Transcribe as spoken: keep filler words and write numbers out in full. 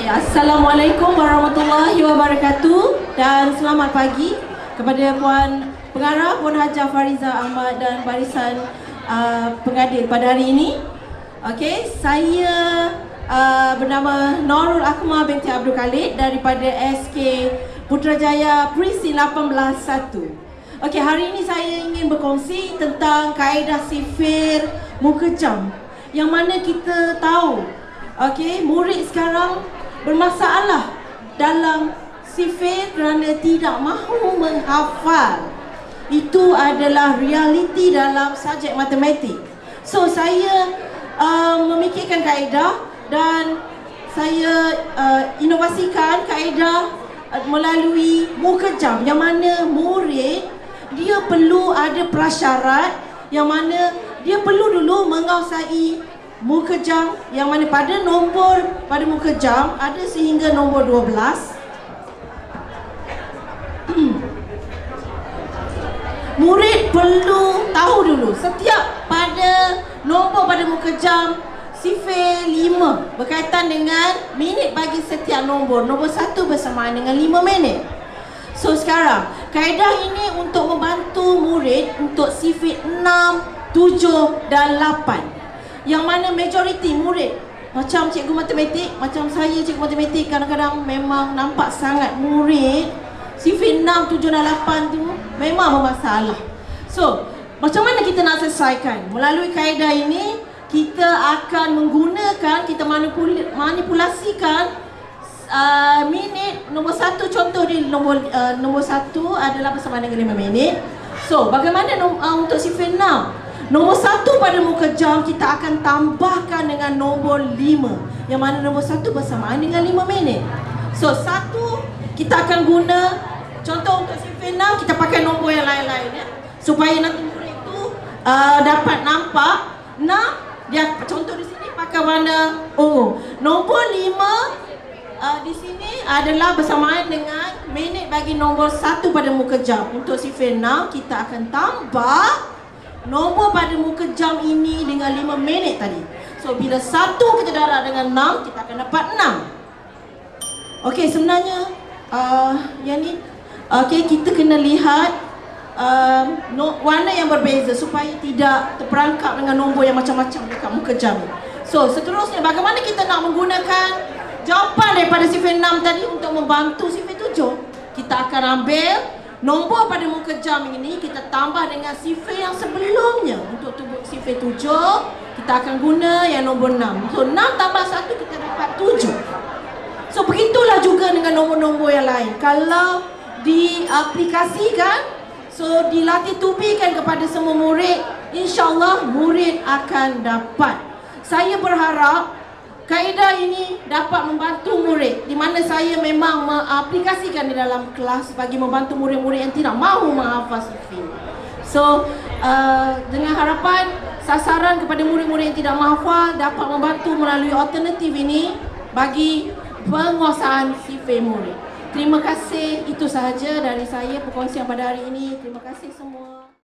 Assalamualaikum warahmatullahi wabarakatuh dan selamat pagi kepada Puan Pengarah, Puan Hajah Fariza Ahmad dan barisan uh, pengadil pada hari ini. Okey, saya uh, bernama Norul Akmal binti Abdul Khalid daripada S K Putrajaya Precinct lapan belas satu. Okey, hari ini saya ingin berkongsi tentang kaedah sifir muka jam yang mana kita tahu, okey, murid sekarang bermasalah dalam sifir kerana tidak mahu menghafal. Itu adalah realiti dalam subjek matematik. So saya uh, memikirkan kaedah dan saya uh, inovasikan kaedah uh, melalui muka jam yang mana murid dia perlu ada prasyarat yang mana dia perlu dulu menguasai muka jam yang mana pada nombor pada muka jam ada sehingga nombor dua belas. Murid perlu tahu dulu setiap pada nombor pada muka jam sifir lima berkaitan dengan minit bagi setiap nombor. Nombor satu bersamaan dengan lima minit. So sekarang kaedah ini untuk membantu murid untuk sifir enam, tujuh dan lapan. Yang mana majoriti murid macam cikgu matematik, macam saya cikgu matematik, kadang-kadang memang nampak sangat murid sifir enam, tujuh dan lapan tu memang bermasalah. So, macam mana kita nak selesaikan? Melalui kaedah ini kita akan menggunakan, kita manipul manipulasikan uh, minit nombor satu. Contoh di nombor uh, nombor satu adalah bersama dengan lima minit. So, bagaimana uh, untuk sifir enam? Nombor satu pada muka jam kita akan tambahkan dengan nombor lima, yang mana nombor satu bersamaan dengan lima minit. So satu kita akan guna, contoh untuk sifir enam kita pakai nombor yang lain-lain ya, supaya nanti murid itu uh, dapat nampak enam. Dia contoh di sini pakai warna ungu. Nombor lima uh, di sini adalah bersamaan dengan minit bagi nombor satu pada muka jam. Untuk sifir enam kita akan tambah nombor pada muka jam ini dengan lima minit tadi. So bila satu kita darab dengan enam, kita akan dapat enam. Okey, sebenarnya uh, yang ni okey, kita kena lihat uh, no, warna yang berbeza supaya tidak terperangkap dengan nombor yang macam-macam dekat muka jam. So seterusnya bagaimana kita nak menggunakan jawapan daripada sifir enam tadi untuk membantu sifir tujuh? Kita akan ambil nombor pada muka jam ini, kita tambah dengan sifir yang sebelumnya. Untuk sifir tujuh, kita akan guna yang nombor enam. So, enam tambah satu, kita dapat tujuh. So, begitulah juga dengan nombor-nombor yang lain. Kalau diaplikasikan, so dilatih tubikan kepada semua murid, insyaAllah murid akan dapat. Saya berharap kaedah ini dapat membantu murid, di mana saya memang mengaplikasikan di dalam kelas bagi membantu murid-murid yang tidak mahu menghafal sifir. So, uh, dengan harapan sasaran kepada murid-murid yang tidak menghafal dapat membantu melalui alternatif ini bagi penguasaan sifir murid. Terima kasih, itu sahaja dari saya perkongsian pada hari ini. Terima kasih semua.